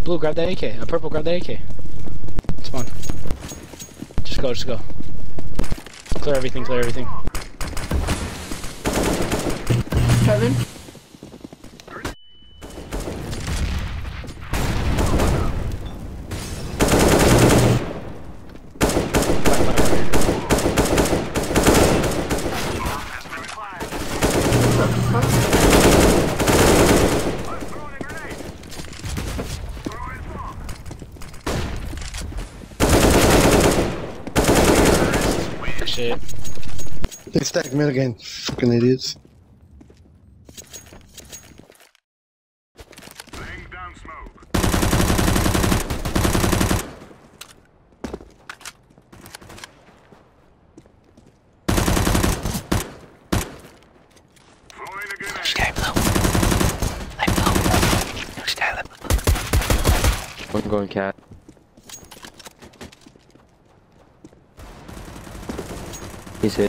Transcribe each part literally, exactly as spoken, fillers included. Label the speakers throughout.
Speaker 1: Blue, grab that A K. Uh, purple, grab that A K. Spawn. Just go, just go. Clear everything, clear everything.
Speaker 2: Kevin?
Speaker 1: Shit.
Speaker 3: They stacked mid again. Fucking idiots.
Speaker 4: Laying down smoke. Throwing a grenade.
Speaker 1: Sky blue. Light blue. No sky light blue.
Speaker 5: One going cat. He's hit.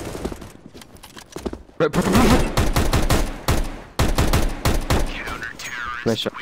Speaker 5: Nice shot.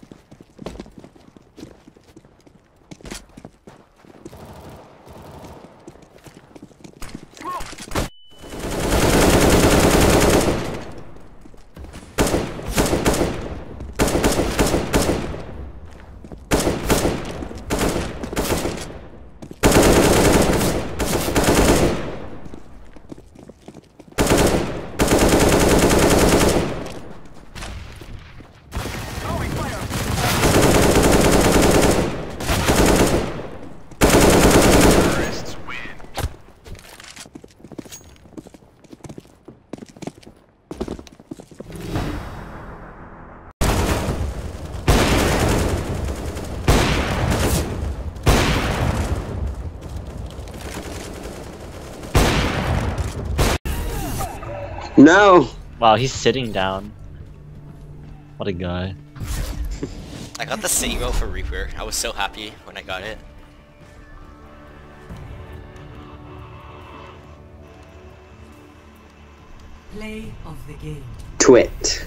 Speaker 6: No!
Speaker 7: Wow, he's sitting down. What a guy.
Speaker 8: I got the city roll for Reaper. I was so happy when I got it.
Speaker 9: Play of the game.
Speaker 6: Twit.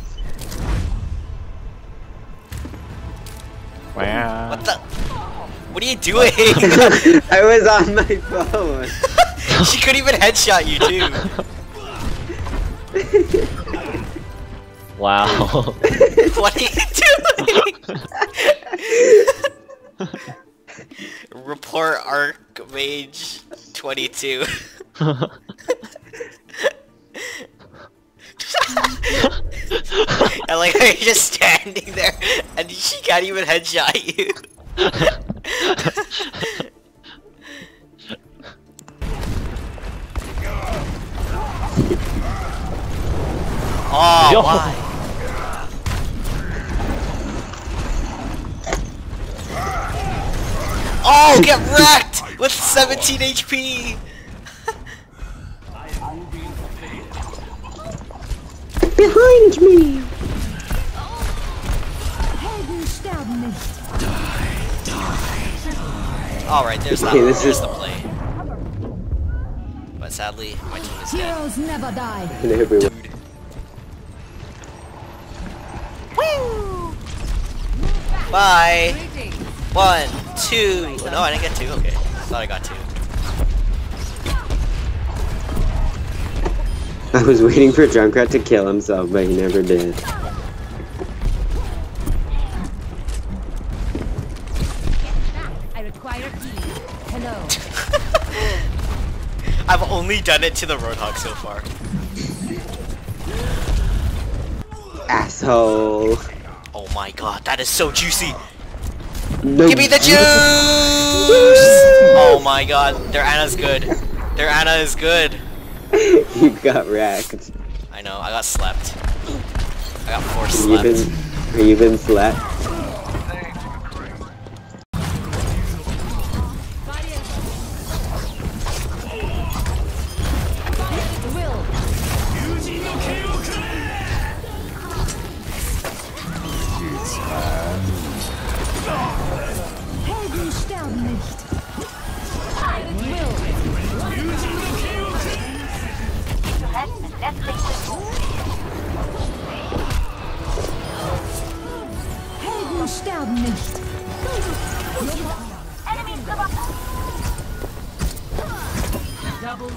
Speaker 7: Wow.
Speaker 8: What the? What are you doing?
Speaker 6: I was on my phone.
Speaker 8: She couldn't even headshot you too.
Speaker 7: Wow.
Speaker 8: What are you doing? Report Archmage twenty-two. I like how you're just standing there and she can't even headshot you. Oh,
Speaker 7: Yo.
Speaker 8: why? Oh, get wrecked with seventeen H P.
Speaker 6: Behind me!
Speaker 8: Alright, there's that.
Speaker 6: Okay, this
Speaker 8: There's
Speaker 6: is-
Speaker 8: the play. But sadly, my team is dead.
Speaker 9: Heroes never die.
Speaker 6: And everyone.
Speaker 8: Bye. One, two. Oh, no, I didn't get two. Okay, thought I got two.
Speaker 6: I was waiting for Junkrat to kill himself, but he never did.
Speaker 9: I require key. Hello.
Speaker 8: I've only done it to the Roadhog so far.
Speaker 6: Asshole.
Speaker 8: Oh my god, that is so juicy.
Speaker 6: No.
Speaker 8: Give me the juice! Oh my god, their Anna's good. Their Anna is good.
Speaker 6: You got wrecked.
Speaker 8: I know, I got slept. I got four
Speaker 6: Have
Speaker 8: slept.
Speaker 6: you been, have you been slept?
Speaker 9: Helden sterben nicht. Double.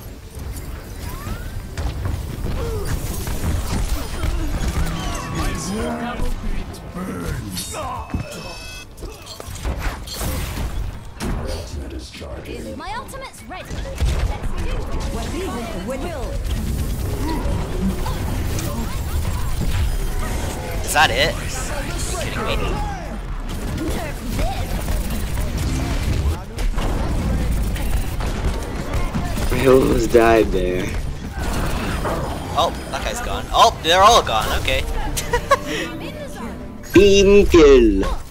Speaker 9: My ultimate's ready. Let's do it. We're leaving.
Speaker 8: Is that it? Are you kidding me?
Speaker 6: I almost died there.
Speaker 8: Oh, that guy's gone. Oh, they're all gone. Okay.
Speaker 6: Team kill.